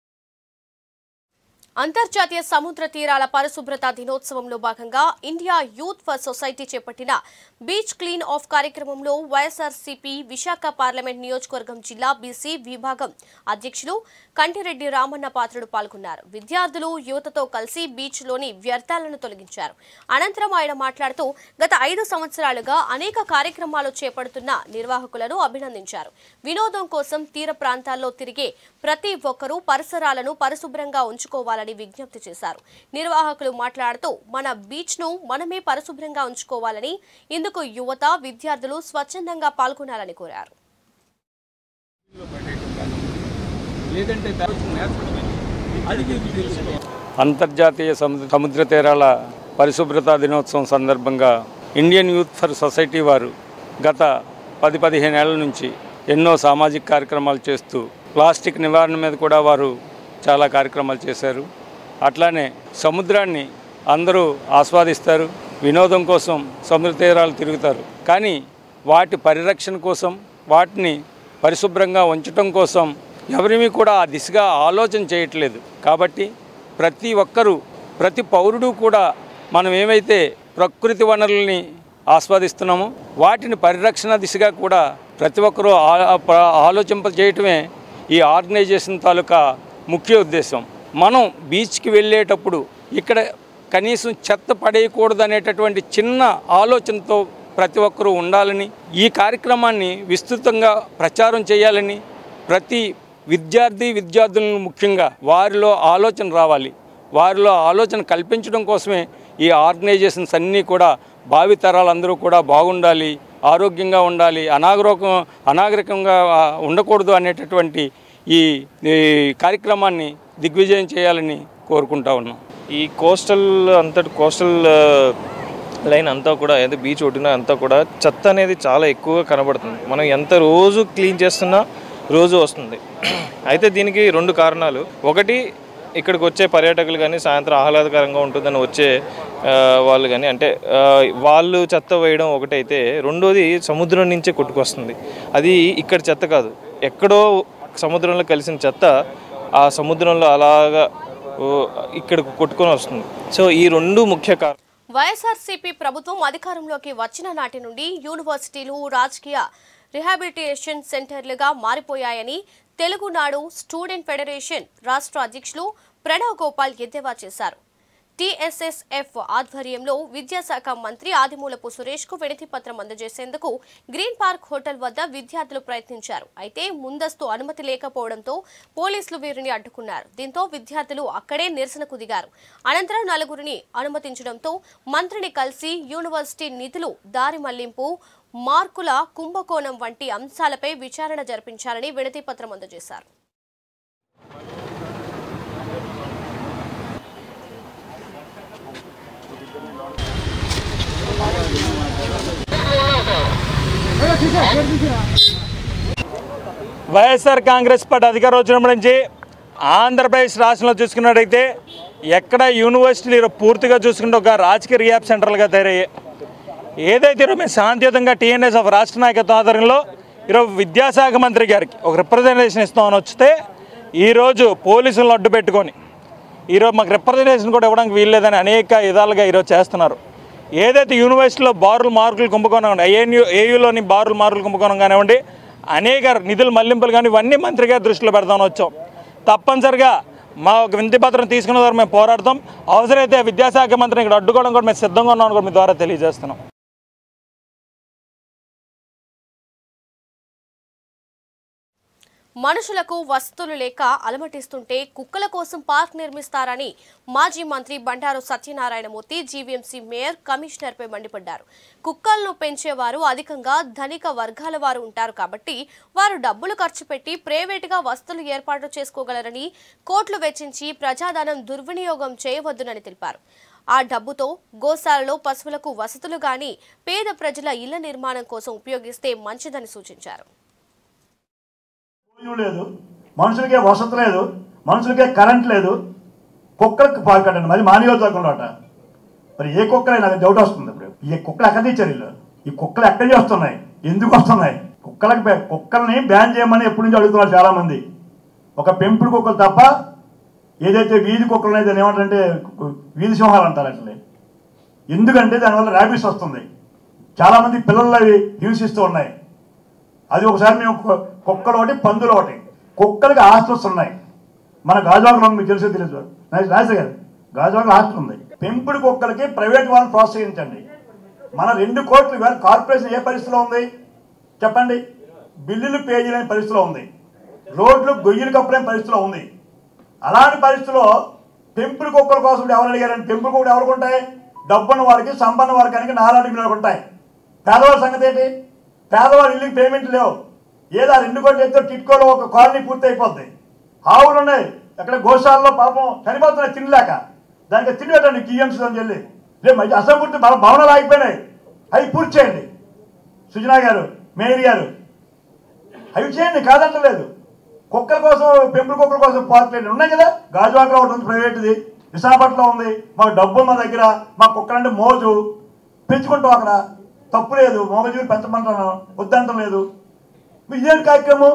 అంతర్జాతీయ సముద్ర తీరాల పరిశుభ్రత దినోత్సవంలో భాగంగా ఇండియా యూత్ ఫర్ సొసైటీ చేపట్టిన బీచ్ క్లీన్ ఆఫ్ కార్యక్రమంలో వైఎస్ఆర్సీపీ విశాఖ పార్లమెంట్ నియోజకవర్గం జిల్లా బీసీ విభాగం అధ్యక్షులు కంటిరెడ్డి రామన్న పాత్రుడు పాల్గొన్నారు. విద్యార్థులు యువతతో కలిసి బీచ్లోని వ్యర్థాలను తొలగించారు. అనంతరం ఆయన మాట్లాడుతూ గత 5 సంవత్సరాలుగా అనేక కార్యక్రమాలు చేపడుతున్న నిర్వాహకులను అభినందించారు. వినోదం కోసం తీర ప్రాంతాల్లో తిరిగే ప్రతి ఒక్కరూ పరిసరాలను పరిశుభ్రంగా ఉంచుకోవాలని విజ్ఞప్తి చేశారు. నిర్వాహకులు మాట్లాడుతూ మన బీచ్ ను మనమే పరిశుభ్రంగా ఉంచుకోవాలని, ఇందుకు యువత విద్యార్థులు స్వచ్ఛందంగా పాల్గొనాలని కోరారు. అంతర్జాతీయ సముద్ర తీరాల పరిశుభ్రతా దినోత్సవం సందర్భంగా ఇండియన్ యూత్ ఫర్ సొసైటీ వారు గత 10-15 ఏళ్ల నుంచి ఎన్నో సామాజిక కార్యక్రమాలు చేస్తూ ప్లాస్టిక్ నివారణ మీద కూడా వారు చాలా కార్యక్రమాలు చేశారు. అట్లానే సముద్రాన్ని అందరూ ఆస్వాదిస్తారు, వినోదం కోసం సముద్ర తీరాలు తిరుగుతారు. కానీ వాటి పరిరక్షణ కోసం, వాటిని పరిశుభ్రంగా ఉంచడం కోసం ఎవరిమీ కూడా ఆ దిశగా ఆలోచన చేయట్లేదు. కాబట్టి ప్రతి ఒక్కరూ, ప్రతి పౌరుడు కూడా మనం ఏమైతే ప్రకృతి వనరుల్ని ఆస్వాదిస్తున్నామో వాటిని పరిరక్షణ దిశగా కూడా ప్రతి ఒక్కరూ ఆలోచింపజేయటమే ఈ ఆర్గనైజేషన్ తాలూకా ముఖ్య ఉద్దేశం. మనం బీచ్కి వెళ్ళేటప్పుడు ఇక్కడ కనీసం చెత్త పడేయకూడదు అనేటటువంటి చిన్న ఆలోచనతో ప్రతి ఒక్కరూ ఉండాలని, ఈ కార్యక్రమాన్ని విస్తృతంగా ప్రచారం చేయాలని, ప్రతి విద్యార్థులను ముఖ్యంగా వారిలో ఆలోచన రావాలి. వారిలో ఆలోచన కల్పించడం కోసమే ఈ ఆర్గనైజేషన్స్ అన్నీ కూడా భావితరాలందరూ కూడా బాగుండాలి, ఆరోగ్యంగా ఉండాలి, అనాగరికంగా ఉండకూడదు అనేటటువంటి ఈ కార్యక్రమాన్ని దిగ్విజయం చేయాలని కోరుకుంటా ఉన్నాం. ఈ కోస్టల్ లైన్ అంతా కూడా ఏదో బీచ్ ఒడ్డున అంతా కూడా చెత్త అనేది చాలా ఎక్కువగా కనబడుతుంది. మనం ఎంత రోజు క్లీన్ చేస్తున్నా రోజు వస్తుంది. అయితే దీనికి 2 కారణాలు. ఒకటి, ఇక్కడికి వచ్చే పర్యాటకులు కానీ సాయంత్రం ఆహ్లాదకరంగా ఉంటుందని వచ్చే వాళ్ళు కానీ, అంటే వాళ్ళు చెత్త వేయడం ఒకటైతే, రెండోది సముద్రం నుంచే కొట్టుకొస్తుంది. అది ఇక్కడ చెత్త కాదు, ఎక్కడో సముద్రంలో కలిసిన చెత్త ఆ సముద్రంలో అలాగా ఇక్కడికి కొట్టుకొని వస్తుంది. సో ఈ 2 ముఖ్య కారణాలు. వైఎస్ఆర్సీపీ ప్రభుత్వం అధికారంలోకి వచ్చిన నాటి నుండి యూనివర్సిటీలు రాజకీయ రిహాబిలిటేషన్ సెంటర్లుగా మారిపోయాయని తెలుగునాడు స్టూడెంట్ ఫెడరేషన్ రాష్ట్ర అధ్యక్షులు ప్రణవ్ గోపాల్ ఎద్దేవా చేశారు. టీఎస్ఎస్ఎఫ్ ఆధ్వర్యంలో విద్యాశాఖ మంత్రి ఆదిమూలపు సురేష్ కు వినతి పత్రం అందజేసేందుకు గ్రీన్ పార్క్ హోటల్ వద్ద విద్యార్థులు ప్రయత్నించారు. అయితే ముందస్తు అనుమతి లేకపోవడంతో పోలీసులు వీరిని అడ్డుకున్నారు. దీంతో విద్యార్థులు అక్కడే నిరసనకు దిగారు. అనంతరం 4గురిని అనుమతించడంతో మంత్రిని కలిసి యూనివర్సిటీ నిధులు దారి మళ్లింపు, మార్కుల కుంభకోణం వంటి అంశాలపై విచారణ జరిపించాలని వినతి పత్రం అందజేశారు. వైఎస్ఆర్ కాంగ్రెస్ పార్టీ అధికారం వచ్చినప్పటి నుంచి ఆంధ్రప్రదేశ్ రాష్ట్రంలో చూసుకున్నట్టయితే ఎక్కడ యూనివర్సిటీలు పూర్తిగా చూసుకుంటే ఒక రాజకీయ రియాబ్ సెంటర్లుగా తయారయ్యాయి. ఏదైతే ఈరోజు మేము శాంతియుతంగా టీఎన్ఎస్ఎఫ్ రాష్ట్ర నాయకత్వం ఆధ్వర్యంలో ఈరోజు విద్యాశాఖ మంత్రి గారికి ఒక రిప్రజెంటేషన్ ఇస్తామని వస్తే ఈరోజు పోలీసులను అడ్డు పెట్టుకొని ఈరోజు మాకు రిప్రజెంటేషన్ కూడా ఇవ్వడానికి వీల్లేదని అనేక విధాలుగా ఈరోజు చేస్తున్నారు. ఏదైతే యూనివర్సిటీలో మార్కులు కుంభకోణం, ఏయూలోని మార్కులు కుంభకోణం కానివ్వండి, అనేక నిధుల మళ్లింపులు కానీ ఇవన్నీ మంత్రి గారి దృష్టిలో పెడతామని వచ్చాం. తప్పనిసరిగా మా ఒక వినతి పత్రం తీసుకున్న ద్వారా మేము పోరాడతాం. అవసరమైతే విద్యాశాఖ మంత్రిని ఇక్కడ అడ్డుకోవడం కూడా మేము సిద్ధంగా ఉన్నామని కూడా మీ ద్వారా తెలియజేస్తున్నాం. మనుషులకు వసతులు లేక అలమటిస్తుంటే కుక్కల కోసం పార్క్ నిర్మిస్తారని మాజీ మంత్రి బండారు సత్యనారాయణమూర్తి జీవీఎంసీ మేయర్ కమిషనర్పై మండిపడ్డారు. కుక్కలను పెంచేవారు అధికంగా ధనిక వర్గాల వారు ఉంటారు కాబట్టి వారు డబ్బులు ఖర్చు పెట్టి ప్రైవేటుగా వసతులు ఏర్పాటు చేసుకోగలరని, కోట్లు వెచ్చించి ప్రజాధనం దుర్వినియోగం చేయవద్దునని తెలిపారు. ఆ డబ్బుతో గోశాలలో పశువులకు వసతులు గాని పేద ప్రజల ఇళ్ల నిర్మాణం కోసం ఉపయోగిస్తే మంచిదని సూచించారు. లేదు, మనుషులకే వసతి లేదు, మనుషులకే కరెంట్ లేదు, కుక్కలకు పాలు కట్టండి. మరి మా నియోజకవర్గంలో అట మరి ఏ కుక్కలే నాకు డౌట్ వస్తుంది. ఇప్పుడు ఈ కుక్కలు ఎక్కడ తెచ్చారు వీళ్ళు? ఈ కుక్కలు ఎక్కడి నుంచి వస్తున్నాయి, ఎందుకు వస్తున్నాయి? కుక్కల్ని బ్యాన్ చేయమని ఎప్పటి నుంచి అడుగుతున్నారు చాలామంది. ఒక పెంపుడు కుక్కలు తప్ప ఏదైతే వీధి కుక్కలు అయితే ఏమంటారంటే వీధి సింహాలు అంటారు. అట్లే ఎందుకంటే దానివల్ల ర్యాబిస్ వస్తుంది, చాలామంది పిల్లలు అవి హింసిస్తూ ఉన్నాయి. అది ఒకసారి మేము కుక్కలు ఒకటి పందులు ఒకటి కుక్కలకి హాస్టల్స్ ఉన్నాయి. మన గాజువాకలో మీకు తెలిసే తెలుసు రాజశేఖర్ గారు, గాజువాకలో హాస్టల్ ఉంది. పెంపుడు కుక్కలకి ప్రైవేట్ వాళ్ళని ప్రోత్సహించండి. మన 2 కోట్లు ఇవాళ కార్పొరేషన్ ఏ పరిస్థితిలో ఉంది చెప్పండి? బిల్లులు పే చేయలేని పరిస్థితిలో ఉంది, రోడ్లు గొయ్యలు కప్పలేని పరిస్థితిలో ఉంది. అలాంటి పరిస్థితిలో పెంపుడు కుక్కల కోసం ఎవరు అడిగారని? పెంపుడు కుక్కలు ఎవరికి ఉంటాయి? డబ్బున్న వారికి, సంపన్న వారికి కనుక 4 అడుగులు ఉంటాయి. పేదవాళ్ళ సంగతి ఏంటి? పేదవాళ్ళ ఇల్లుకి పేమెంట్ లేవు. ఏదో 2 కోట్లు ఎత్తే టిట్కోలో ఒక కాలనీ పూర్తి అయిపోద్ది. ఆవులు ఉన్నాయి అక్కడ గోశాలలో, పాపం చనిపోతున్నాయి తినలేక. దానికి తిండి పెట్టండి టీఎంసీ అని చెప్పి. రేపు అసంపూర్తి భవనాలు ఆగిపోయినాయి, అవి పూర్తి చేయండి. సుజనా గారు, మేయర్ గారు, అవి చేయండి, కాదంటలేదు. కుక్కల కోసం, పెంపుడు కుక్కల కోసం పార్కులు ఉన్నాయి కదా. గాజువాకలో ఒకటి ఉంది ప్రైవేట్ది, విశాఖపట్నంలో ఉంది. మాకు డబ్బు మా దగ్గర, మా కుక్కలంటే మోజు, పెంచుకుంటాం. అక్కడ తప్పు లేదు, మోగజీవులు పెంచమంటాను, వద్దంటం లేదు. ఇదేంటి కార్యక్రమం?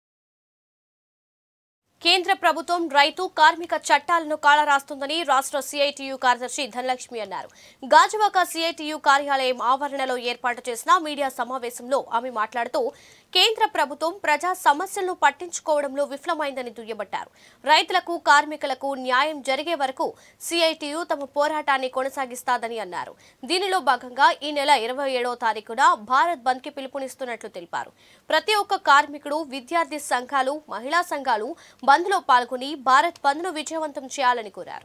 కేంద్ర ప్రభుత్వం రైతు కార్మిక చట్టాలను కాళరాస్తుందని రాష్ట్ర సిఐటియు కార్యదర్శి ధనలక్ష్మి అన్నారు. గాజువాక సిఐటియు కార్యాలయం ఆవరణలో ఏర్పాటు చేసిన మీడియా సమావేశంలో ఆమె మాట్లాడుతూ కేంద్ర ప్రభుత్వం ప్రజా సమస్యలను పట్టించుకోవడంలో విఫలమైందని దుయ్యబట్టారు. రైతులకు, కార్మికులకు న్యాయం జరిగే వరకు సిఐటియు తమ పోరాటాన్ని కొనసాగిస్తాదని అన్నారు. దీనిలో భాగంగా ఈ నెల 27వ తారీఖున భారత్ బంద్ కి పిలుపునిస్తున్నట్లు తెలిపారు. ప్రతి ఒక్క కార్మికుడు, విద్యార్థి సంఘాలు, మహిళా సంఘాలు బంద్ లో పాల్గొని భారత్ బంద్ ను విజయవంతం చేయాలని కోరారు.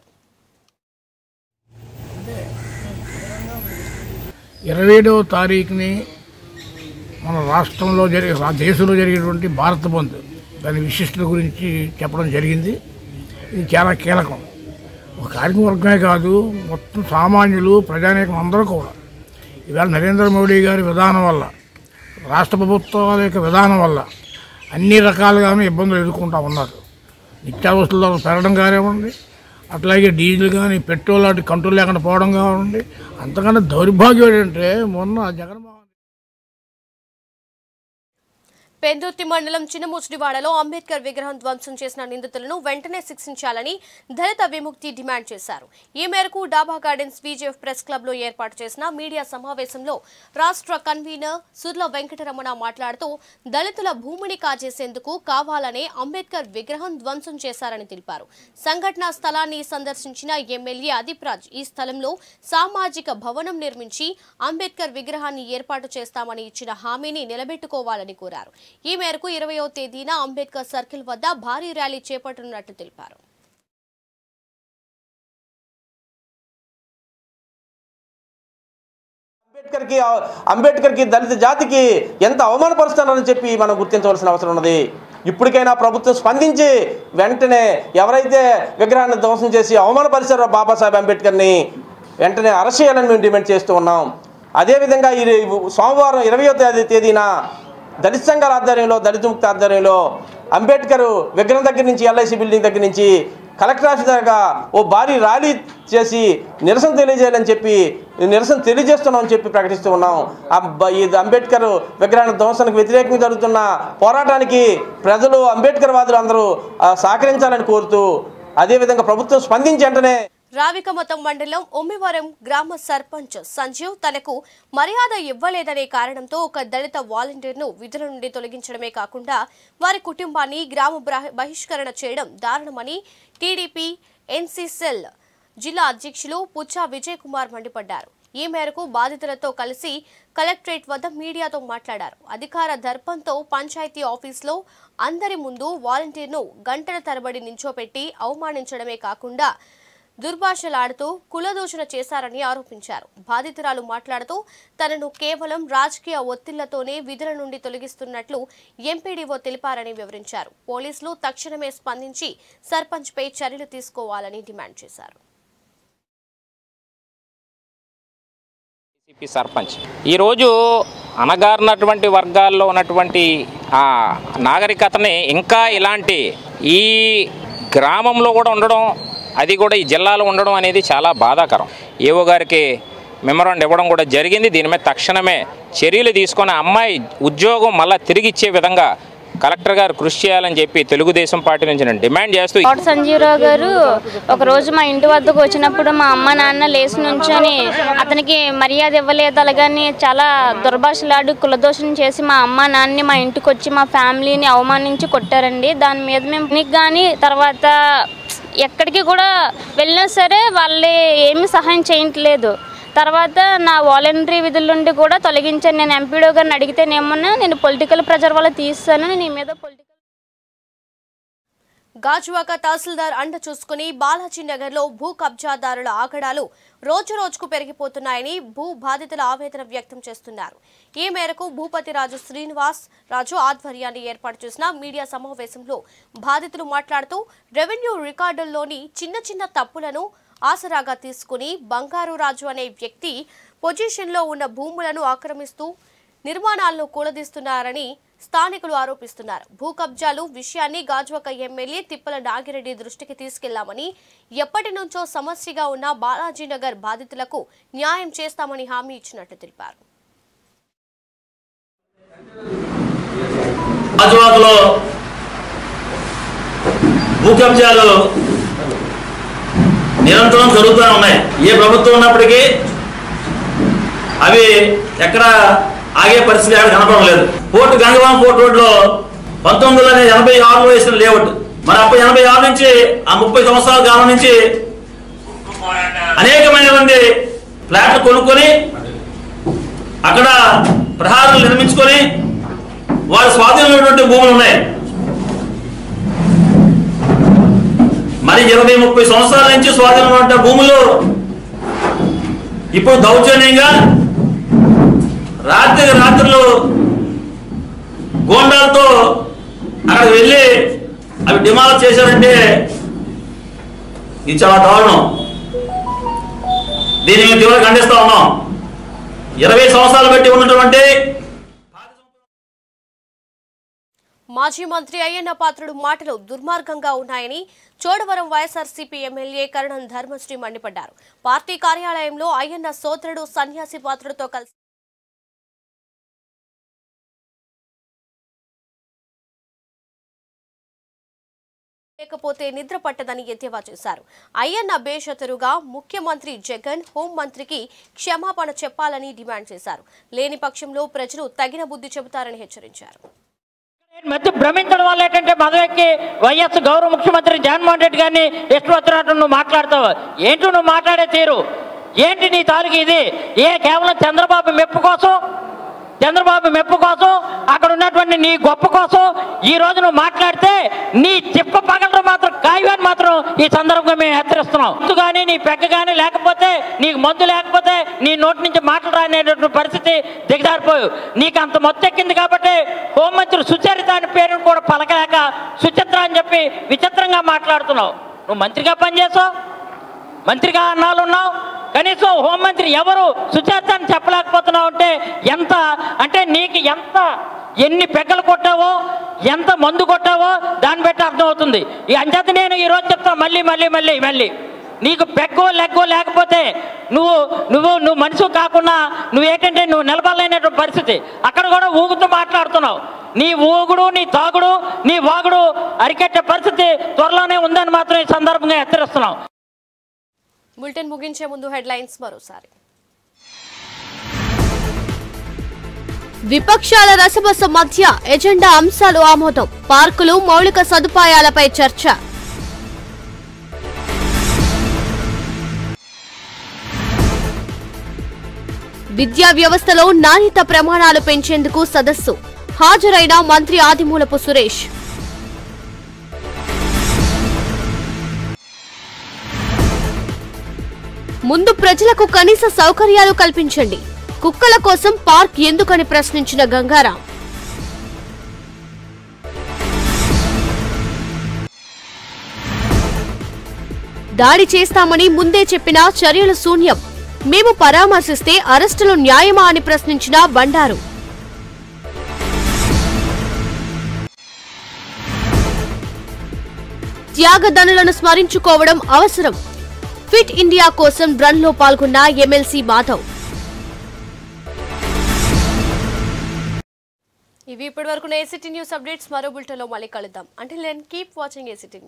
27వ తారీఖుని మన రాష్ట్రంలో దేశంలో జరిగేటువంటి భారత్ బంద్ దాని విశిష్టత గురించి చెప్పడం జరిగింది. ఇది చాలా కీలకం. ఒక కార్మిక వర్గమే కాదు, మొత్తం సామాన్యులు, ప్రజానీకం అందరూ కూడా ఇవాళ నరేంద్ర మోడీ గారి విధానం వల్ల, రాష్ట్ర ప్రభుత్వాల యొక్క విధానం వల్ల అన్ని రకాలుగానే ఇబ్బందులు ఎదుర్కొంటూ ఉన్నారు. నిత్యావసరాల ధరలు పెరగడం కానివ్వండి, అట్లాగే డీజిల్ కానీ, పెట్రోల్ లాంటి కంట్రోల్ లేకుండా పోవడం కానివ్వండి. అంతకన్నా దౌర్భాగ్యం ఏంటంటే మొన్న జగన్మోహన్ పెందుర్తి మండలం చిన్నముచిడివాడలో అంబేద్కర్ విగ్రహం ధ్వంసం చేసిన నిందితులను వెంటనే శిక్షించాలని దళిత విముక్తి డిమాండ్ చేశారు. ఈ మేరకు డాబా గార్డెన్స్ బీజేఎఫ్ ప్రెస్ క్లబ్ లో ఏర్పాటు చేసిన మీడియా సమావేశంలో రాష్ట్ర కన్వీనర్ సుర్ల వెంకటరమణ మాట్లాడుతూ దళితుల భూమిని కాజేసేందుకు కావాలనే అంబేద్కర్ విగ్రహం ధ్వంసం చేశారని తెలిపారు. సంఘటనా స్థలాన్ని సందర్శించిన ఎమ్మెల్యే అదీప్ రాజ్ ఈ స్థలంలో సామాజిక భవనం నిర్మించి అంబేద్కర్ విగ్రహాన్ని ఏర్పాటు చేస్తామని ఇచ్చిన హామీని నిలబెట్టుకోవాలని కోరారు. ఈ మేరకు 20వ తేదీన అంబేద్కర్ సర్కిల్ వద్ద భారీ ర్యాలీ చేపట్టనున్నట్లు తెలిపారు. అంబేద్కర్కి దళిత జాతికి ఎంత అవమానపరుస్తున్నారని చెప్పి మనం గుర్తించవలసిన అవసరం ఉన్నది. ఇప్పటికైనా ప్రభుత్వం స్పందించి వెంటనే ఎవరైతే విగ్రహాన్ని ధ్వంసం చేసి అవమానపరిచారో బాబాసాహెబ్ అంబేద్కర్ని వెంటనే అరెస్ట్ చేయాలని మేము డిమాండ్ చేస్తూ ఉన్నాం. అదేవిధంగా ఈ సోమవారం 20వ తేదీన దళిత సంఘాల ఆధ్వర్యంలో, దళిత ముక్తి ఆధ్వర్యంలో అంబేద్కర్ విగ్రహం దగ్గర నుంచి, ఎల్ఐసి బిల్డింగ్ దగ్గర నుంచి కలెక్టర్ ఆఫీస్ దాకా ఓ భారీ ర్యాలీ చేసి నిరసన తెలియజేయాలని చెప్పి, నిరసన తెలియజేస్తున్నామని చెప్పి ప్రకటిస్తూ ఉన్నాం. ఈ అంబేద్కర్ విగ్రహానికి ధ్వంసానికి వ్యతిరేకంగా జరుగుతున్న పోరాటానికి ప్రజలు, అంబేద్కర్ వాదులు అందరూ సహకరించాలని కోరుతూ, అదేవిధంగా ప్రభుత్వం స్పందించి వెంటనే రావికమతం మండలం ఉమ్మివరం గ్రామ సర్పంచ్ సంజీవ్ తనకు మర్యాద ఇవ్వలేదనే కారణంతో ఒక దళిత వాలంటీర్ను విధుల నుండి తొలగించడమే కాకుండా వారి కుటుంబాన్ని గ్రామ బహిష్కరణ చేయడం దారుణమని టీడీపీ ఎన్సీ సెల్ జిల్లా అధ్యక్షులు పుచ్చా విజయ్ కుమార్ మండిపడ్డారు. ఈ మేరకు బాధితులతో కలిసి కలెక్టరేట్ వద్ద మీడియాతో మాట్లాడారు. అధికార దర్పంతో పంచాయతీ ఆఫీసులో అందరి ముందు వాలంటీర్ను గంటల తరబడి నించోపెట్టి అవమానించడమే కాకుండా దుర్భాషలాడుతూ కులదూషణ చేశారని ఆరోపించారు. బాధితురాలు మాట్లాడుతూ తనను కేవలం రాజకీయ ఒత్తిళ్లతోనే విధుల నుండి తొలగిస్తున్నట్లు ఎంపీడీఓ తెలిపారని వివరించారు. పోలీసులు తక్షణమే స్పందించి సర్పంచ్పై చర్యలు తీసుకోవాలని డిమాండ్ చేశారు. సర్పంచ్ ఈరోజు అణగారినటువంటి వర్గాల్లో ఉన్నటువంటి నాగరికతని ఇంకా ఇలాంటి ఈ గ్రామంలో కూడా ఉండడం, అది కూడా ఈ జిల్లాలో ఉండడం అనేది చాలా బాధాకరం. ఏవో గారికి మెమరాండం ఇవ్వడం కూడా జరిగింది. దీని మీద తక్షణమే చర్యలు తీసుకొని అమ్మాయి ఉద్యోగం మళ్ళీ తిరిగి ఇచ్చే విధంగా కలెక్టర్ గారు కృషి చేయాలని చెప్పి తెలుగుదేశం పార్టీ నుంచి నేను డిమాండ్ చేస్తూ. సంజీవరావు గారు ఒకరోజు మా ఇంటి వద్దకు వచ్చినప్పుడు మా అమ్మ నాన్న లేచి నుంచొని అతనికి మర్యాద ఇవ్వలేదు, అలాగని చాలా దుర్భాషలాడు కులదోషం చేసి మా అమ్మ నాన్నని మా ఇంటికి వచ్చి మా ఫ్యామిలీని అవమానించి కొట్టారండి. దాని మీద మేము కానీ తర్వాత ఎక్కడికి కూడా వెళ్ళినా సరే వాళ్ళు ఏమీ సహాయం చేయట్లేదు. తర్వాత నా వాలంటరీ విధుల నుండి కూడా తొలగించాను. నేను ఎంపీడో గారిని అడిగితేనేమన్నా నేను పొలిటికల్ ప్రెజర్ వల్ల తీస్తాను, నీ మీద గాజువాక తహసీల్దార్ అండ చూసుకుని బాలాజీనగర్లో భూ కబ్జాదారుల ఆగడాలు రోజు రోజుకు పెరిగిపోతున్నాయని భూ బాధితుల ఆవేదన వ్యక్తం చేస్తున్నారు. ఈ మేరకు భూపతిరాజు శ్రీనివాస్ రాజు ఆధ్వర్యాన్ని ఏర్పాటు చేసిన మీడియా సమావేశంలో బాధితులు మాట్లాడుతూ రెవెన్యూ రికార్డుల్లోని చిన్న చిన్న తప్పులను ఆసరాగా తీసుకుని బంగారు రాజు అనే వ్యక్తి పొజిషన్లో ఉన్న భూములను ఆక్రమిస్తూ నిర్మాణాలను కూలదీస్తున్నారని స్థానికులు ఆరోపిస్తున్నారు. భూ కబ్జాలు విషయాన్ని గాజువాక ఎమ్మెల్యే తిప్పల నాగిరెడ్డి దృష్టికి తీసుకెళ్లామని, ఎప్పటి నుంచో సమస్యగా ఉన్న బాలాజీనగర్ బాధితులకు న్యాయం చేస్తామని హామీ ఇచ్చినట్లు తెలిపారు. గాజువాకలో భూ కబ్జాలు నిరంతరం జరుగుతూనే ఉన్నాయి. ఏ ప్రభుత్వం ఉన్నప్పటికీ అవి ఎక్కడ ఆగే పరిస్థితి కనపడడం లేదు. పోర్టు గంగవాం పోర్ట్ రోడ్లో 1986లో వేసిన లేఅవుట్, మరి అప్పుడు 86 నుంచి ఆ 30 సంవత్సరాల కాలం నుంచి అనేకమైన మంది ఫ్లాట్లు కొనుక్కొని అక్కడ ప్రహారాలు నిర్మించుకొని వారి స్వాధీనమైనటువంటి భూములు ఉన్నాయి. మరి 20-30 సంవత్సరాల నుంచి స్వాధీనమైన భూములు ఇప్పుడు దౌర్జన్యంగా రాత్రులు గోండాలతో అక్కడికి వెళ్ళి అవి డిమాలిష్ చేశారంటే ఇది చాలా దారుణం. దీన్ని మేము తీవ్రంగా ఖండిస్తా ఉన్నాం. 20 సంవత్సరాలు బట్టి ఉన్నటువంటి మాజీ మంత్రి అయ్యన్న పాత్రుడు మాటలు దుర్మార్గంగా ఉన్నాయని చోడవరం వైఎస్ఆర్సీపీ ఎమ్మెల్యే కరణం ధర్మశ్రీ మండిపడ్డారు. పార్టీ కార్యాలయంలో అయ్యన్న సోదరుడు సన్యాసి పాత్రుడితో కలిసి లేకపోతే నిద్ర పట్టదని ఎద్దేవా చేశారు. అయ్యన్న బేషతరుగా ముఖ్యమంత్రి జగన్ హోంమంత్రికి క్షమాపణ చెప్పాలని డిమాండ్ చేశారు. లేని పక్షంలో ప్రజలు తగిన బుద్ధి చెబుతారని హెచ్చరించారు. మధ్య భ్రమించడం వల్ల ఏంటంటే మదవెక్కి వైఎస్ గౌరవ ముఖ్యమంత్రి జగన్మోహన్ రెడ్డి గారిని ಎಷ್ಟು వచ్చినట్టు నువ్వు మాట్లాడతావు. ఏంటి నువ్వు మాట్లాడే తీరు ఏంటి? నీ తాలూకు ఇది కేవలం చంద్రబాబు మెప్పు కోసం అక్కడ ఉన్నటువంటి నీ గొప్ప కోసం ఈ రోజు నువ్వు మాట్లాడితే నీ చిప్ప పగలరు మాత్రం కాయని మాత్రం ఈ సందర్భంగా మేము హెచ్చరిస్తున్నాం. కానీ నీ పెగ్గ కానీ లేకపోతే నీకు మందు లేకపోతే నీ నోటి నుంచి మాటలు రానేటువంటి పరిస్థితి దిగజారిపోయావు. నీకు అంత మొత్తం ఎక్కింది కాబట్టి హోంమంత్రి సుచరిత అని పేరును కూడా పలకలేక సుచిత్ర అని చెప్పి విచిత్రంగా మాట్లాడుతున్నావు. నువ్వు మంత్రిగా పనిచేసావు, మంత్రిగా అన్నాళ్ళు ఉన్నావు, కనీసం హోంమంత్రి ఎవరు సుచేత అని చెప్పలేకపోతున్నావు అంటే ఎంత అంటే నీకు ఎన్ని పెగ్గలు కొట్టావో ఎంత మందు కొట్టావో దాన్ని బట్టి అర్థమవుతుంది. ఈ అంచేత నేను ఈరోజు చెప్తాను మళ్ళీ నీకు పెగ్గో లెగ్గో లేకపోతే నువ్వు మనిషి కాకుండా నువ్వేంటంటే నువ్వు నిలబడలేనటువంటి పరిస్థితి. అక్కడ కూడా ఊగుతూ మాట్లాడుతున్నావు. నీ ఊగుడు నీ తాగుడు నీ వాగుడు అరికెట్టే పరిస్థితి త్వరలోనే ఉందని మాత్రం ఈ సందర్భంగా హెచ్చరిస్తున్నావు. బులెటిన్ ముగించే ముందు హెడ్లైన్స్ మరోసారి. విపక్షాల రసబస మధ్య ఎజెండా అంశాలు ఆమోదం. పార్కులు మౌలిక సదుపాయాలపై చర్చ. విద్యా వ్యవస్థలో నాణ్యత ప్రమాణాలు పెంచేందుకు సదస్సు. హాజరైన మంత్రి ఆదిమూలపు సురేష్. ముందు ప్రజలకు కనీస సౌకర్యాలు కల్పించండి. కుక్కల కోసం పార్క్ ఎందుకని ప్రశ్నించిన గంగారాం. దాడి చేస్తామని ముందే చెప్పినా చర్యలు శూన్యం. మేము పరామర్శిస్తే అరెస్టులు న్యాయమా అని ప్రశ్నించిన బండారు. త్యాగదనులను స్మరించుకోవడం అవసరం. ఫిట్ ఇండియా కోసం రన్ లో పాల్గొన్న ఎమ్మెల్సీ మాధవ్. ఇవి ఇప్పటివరకు ఏసీటీ న్యూస్ అప్డేట్స్. మరో బులెటిన్లో మళ్ళీ కలుద్దాం. Until then keep watching ACT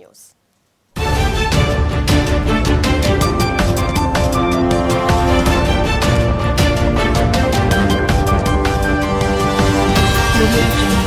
news.